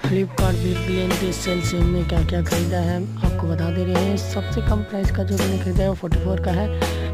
Flipkart big billion day sale से हमने क्या क्या ख़रीदा है आपको बता दे रहे हैं। सबसे कम प्राइस का जो मैंने ख़रीदा है वो 44 का है।